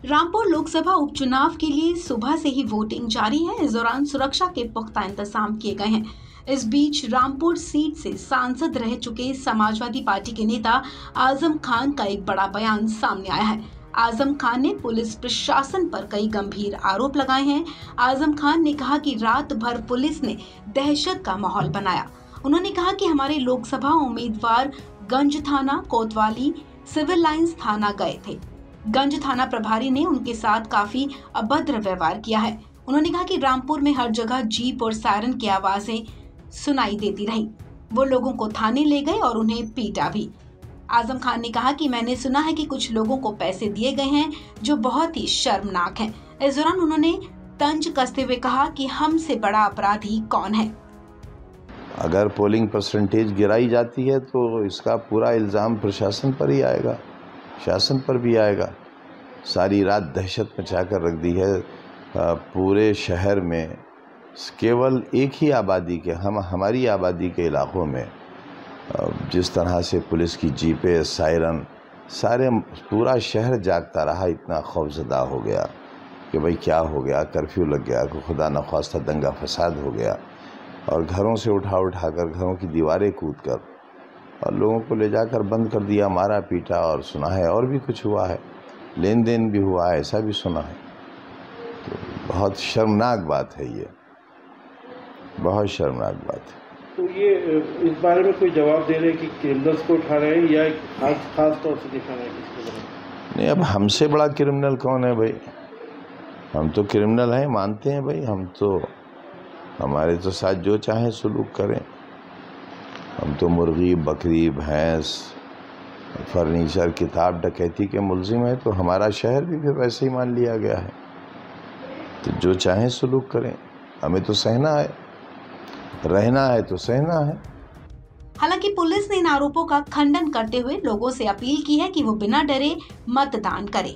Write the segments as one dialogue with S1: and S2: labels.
S1: रामपुर लोकसभा उपचुनाव के लिए सुबह से ही वोटिंग जारी है। इस दौरान सुरक्षा के पुख्ता इंतजाम किए गए हैं। इस बीच रामपुर सीट से सांसद रह चुके समाजवादी पार्टी के नेता आजम खान का एक बड़ा बयान सामने आया है। आजम खान ने पुलिस प्रशासन पर कई गंभीर आरोप लगाए हैं। आजम खान ने कहा कि रात भर पुलिस ने दहशत का माहौल बनाया। उन्होंने कहा कि हमारे लोकसभा उम्मीदवार गंज थाना, कोतवाली, सिविल लाइंस थाना गए थे। गंज थाना प्रभारी ने उनके साथ काफी अभद्र व्यवहार किया है। उन्होंने कहा कि रामपुर में हर जगह जीप और सायरन की आवाजें सुनाई देती रही। वो लोगों को थाने ले गए और उन्हें पीटा भी। आजम खान ने कहा कि मैंने सुना है कि कुछ लोगों को पैसे दिए गए हैं जो बहुत ही शर्मनाक है। इस दौरान उन्होंने तंज कसते हुए कहा कि हमसे बड़ा अपराधी कौन है।
S2: अगर पोलिंग परसेंटेज गिराई जाती है तो इसका पूरा इल्ज़ाम प्रशासन पर ही आएगा, शासन पर भी आएगा। सारी रात दहशत मचा कर रख दी है पूरे शहर में। केवल एक ही आबादी के हमारी आबादी के इलाकों में जिस तरह से पुलिस की जीपें, सायरन, सारे पूरा शहर जागता रहा। इतना खौफजदा हो गया कि भाई क्या हो गया, कर्फ्यू लग गया, खुदा न ख्वास्ता दंगा फसाद हो गया और घरों से उठा कर घरों की दीवारें कूद कर और लोगों को ले जाकर बंद कर दिया, मारा पीटा। और सुना है और भी कुछ हुआ है, लेन देन भी हुआ है, ऐसा भी सुना है। तो बहुत शर्मनाक बात है, ये बहुत शर्मनाक बात है।
S3: तो ये इस बारे में कोई जवाब दे रहे हैं कि क्रिमिनल्स को उठा रहे हैं या खास तौर से दिखा रहे हैं किसके बारे में?
S2: नहीं, अब हमसे बड़ा क्रिमिनल कौन है भाई? हम तो क्रिमिनल हैं, मानते हैं भाई। हम तो हमारे तो साथ जो चाहे सलूक करें। हम तो मुर्गी, बकरी, भैंस, फर्नीचर, किताब डकैती के मुलजिम हैं। तो हमारा शहर भी फिर वैसे ही मान लिया गया है। तो जो चाहे सलूक करें, हमें तो सहना है, रहना है तो सहना है।
S1: हालांकि पुलिस ने इन आरोपों का खंडन करते हुए लोगों से अपील की है कि वो बिना डरे मतदान करें।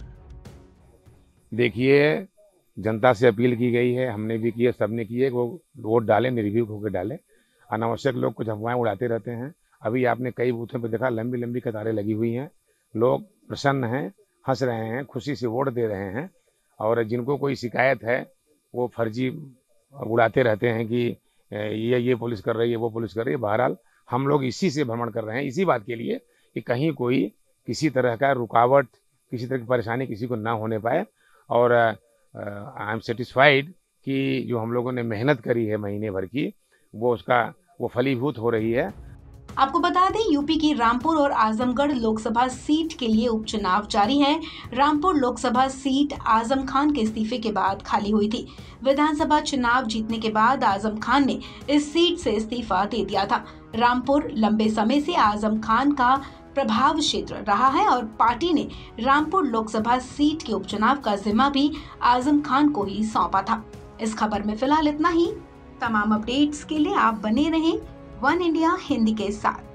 S4: देखिए, जनता से अपील की गई है, हमने भी की है, सबने की है कि वो वोट डालें, निर्भीक होकर डालें। अनावश्यक लोग कुछ अफवाहें उड़ाते रहते हैं। अभी आपने कई बूथों पर देखा, लंबी लंबी कतारें लगी हुई हैं। लोग प्रसन्न हैं, हंस रहे हैं, खुशी से वोट दे रहे हैं। और जिनको कोई शिकायत है वो फर्जी उड़ाते रहते हैं कि ये पुलिस कर रही है, वो पुलिस कर रही है। बहरहाल हम लोग इसी से भ्रमण कर रहे हैं, इसी बात के लिए कि कहीं कोई किसी तरह का रुकावट, किसी तरह की परेशानी किसी को ना होने पाए। और आई एम सेटिस्फाइड कि जो हम लोगों ने मेहनत करी है महीने भर की, वो फलीभूत हो रही है।
S1: आपको बता दें, यूपी की रामपुर और आजमगढ़ लोकसभा सीट के लिए उपचुनाव जारी है। रामपुर लोकसभा सीट आजम खान के इस्तीफे के बाद खाली हुई थी। विधानसभा चुनाव जीतने के बाद आजम खान ने इस सीट से इस्तीफा दे दिया था। रामपुर लंबे समय से आजम खान का प्रभाव क्षेत्र रहा है और पार्टी ने रामपुर लोकसभा सीट के उपचुनाव का जिम्मा भी आजम खान को ही सौंपा था। इस खबर में फिलहाल इतना ही। तमाम अपडेट्स के लिए आप बने रहें वन इंडिया हिंदी के साथ।